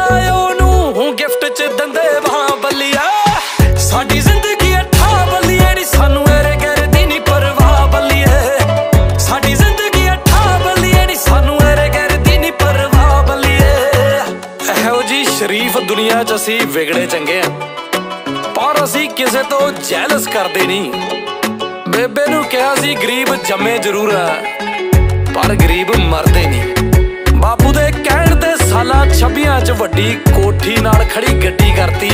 ਉਹਨੂੰ ਗਿਫਟ ਚ ਦਿੰਦੇ ਵਾਂ ਬੱਲੀਆ। ਸਾਡੀ ਜ਼ਿੰਦਗੀ ਅੱਠਾ ਬੱਲੀਏ ਨੀ ਸਾਨੂੰ ਇਹਰੇ ਗੈਰੇ ਦੀ ਨੀ ਪਰਵਾਹ ਬੱਲੀਏ। ਸਾਡੀ ਜ਼ਿੰਦਗੀ ਅੱਠਾ ਬੱਲੀਏ ਨੀ ਸਾਨੂੰ ਇਹਰੇ ਗੈਰੇ ਦੀ ਨੀ ਪਰਵਾਹ ਬੱਲੀਏ। ਇਹੋ ਜੀ ਸ਼ਰੀਫ ਦੁਨੀਆ ਚ ਅਸੀਂ ਵਿਗੜੇ ਚੰਗੇ ਆ, ਪਰ ਅਸੀਂ ਕਿਸੇ ਤੋਂ ਜੈਲਸ ਕਰਦੇ ਨਹੀਂ। ਬੇਬੇ ਨੂੰ ਕਿਹਾ ਸੀ ਗਰੀਬ ਜੰਮੇ ਜ਼ਰੂਰ ਆ ਪਰ ਗਰੀਬ ਮਰਦੇ ਨਹੀਂ। ਬਾਪੂ ਦੇ ਕਹਿਣ ਤੇ ਸਾਲਾਂ 26 ਚ ਵੱਡੀ ਕੋਠੀ ਨਾਲ ਖੜੀ ਗੱਡੀ ਕਰਤੀ।